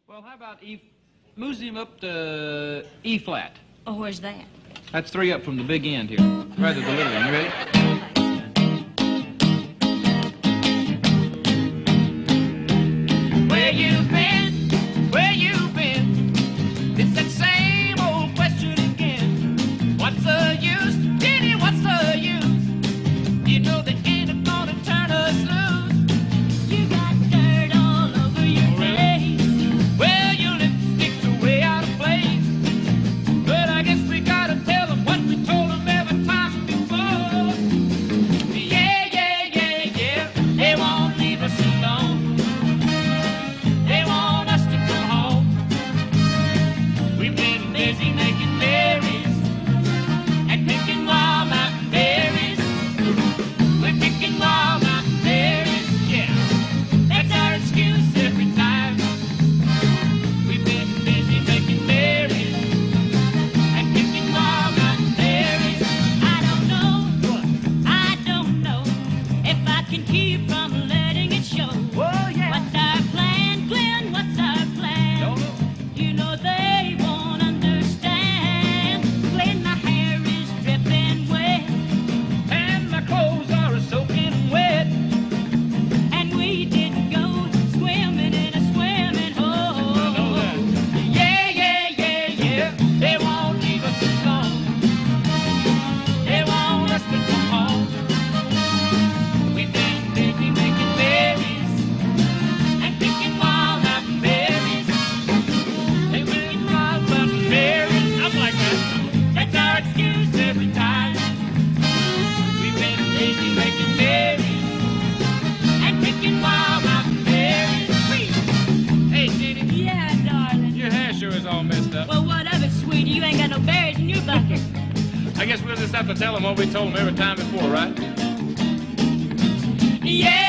Well, how about moves him up to E flat. Oh, where's that? That's 3 up from the big end here. Rather the little one. You ready? Where you been? Where you been? It's that same old question again. What's the use? Jeannie, what's the use? You know they ain't gonna turn us loose. You got dirt all over your face. Well, your lipstick's way out of place. But I guess we gotta tell them what we told them every time before. Yeah, yeah, yeah, yeah. They won't leave us alone. They want us to go home. We've been busy making berries and picking walnut berries. We're picking walnut berries, yeah. That's our excuse every time. We've been busy making berries and picking walnut berries. I don't know if I can keep from letting it show. Oh, yeah. What's our plan, Glenn? What's our plan? Don't know. You know they won't understand. Glenn, my hair is dripping wet, And my clothes are soaking wet. and we didn't go swimming in a swimming hole. Yeah, yeah, yeah, yeah. They won't leave us alone. They want us to come home. We've been busy making berries and picking walnut berries. They picking walnut berries. I'm like that. That's our excuse every time. We've been busy making berries and picking walnut berries. Hey, Jeannie. Yeah, darling. Your hair sure is all messed up. Well, what of it, sweetie? You ain't got no berries in your bucket. I guess we'll just have to tell them what we told them every time before, right? Yeah.